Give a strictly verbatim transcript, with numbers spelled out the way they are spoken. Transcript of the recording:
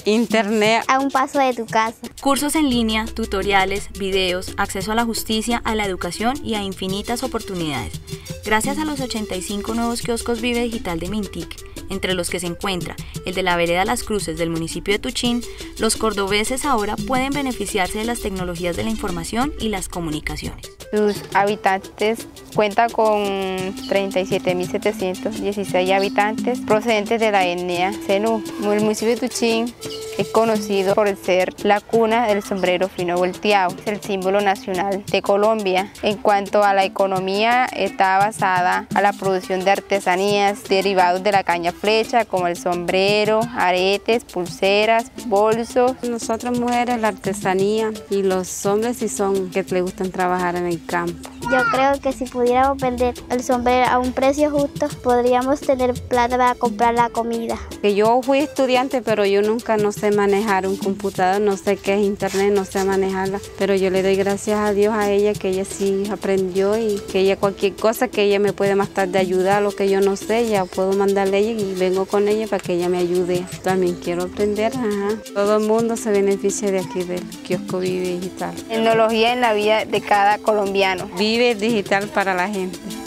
Internet a un paso de tu casa. Cursos en línea, tutoriales, videos, acceso a la justicia, a la educación y a infinitas oportunidades. Gracias a los ochenta y cinco nuevos kioscos Vive Digital de Mintic, entre los que se encuentra el de la vereda Las Cruces del municipio de Tuchín, los cordobeses ahora pueden beneficiarse de las tecnologías de la información y las comunicaciones. Sus habitantes cuenta con treinta y siete mil setecientos dieciséis habitantes procedentes de la etnia zenú. El municipio de Tuchín es conocido por ser la cuna del sombrero fino volteado. Es el símbolo nacional de Colombia. En cuanto a la economía, está basada a la producción de artesanías derivados de la caña flecha, como el sombrero, aretes, pulseras, bolsos. Nosotras mujeres la artesanía y los hombres sí son que les gustan trabajar en el campo. Yo creo que si pudiéramos vender el sombrero a un precio justo, podríamos tener plata para comprar la comida. Que yo fui estudiante, pero yo nunca no sé manejar un computador, no sé qué es internet, no sé manejarla. Pero yo le doy gracias a Dios a ella, que ella sí aprendió y que ella cualquier cosa que ella me puede más tarde ayudar, lo que yo no sé, ya puedo mandarle a ella y vengo con ella para que ella me ayude. También quiero aprender, ajá. Todo el mundo se beneficia de aquí del kiosco Vive Digital. Tecnología en la vida de cada colombiano. Vive Digital para la gente.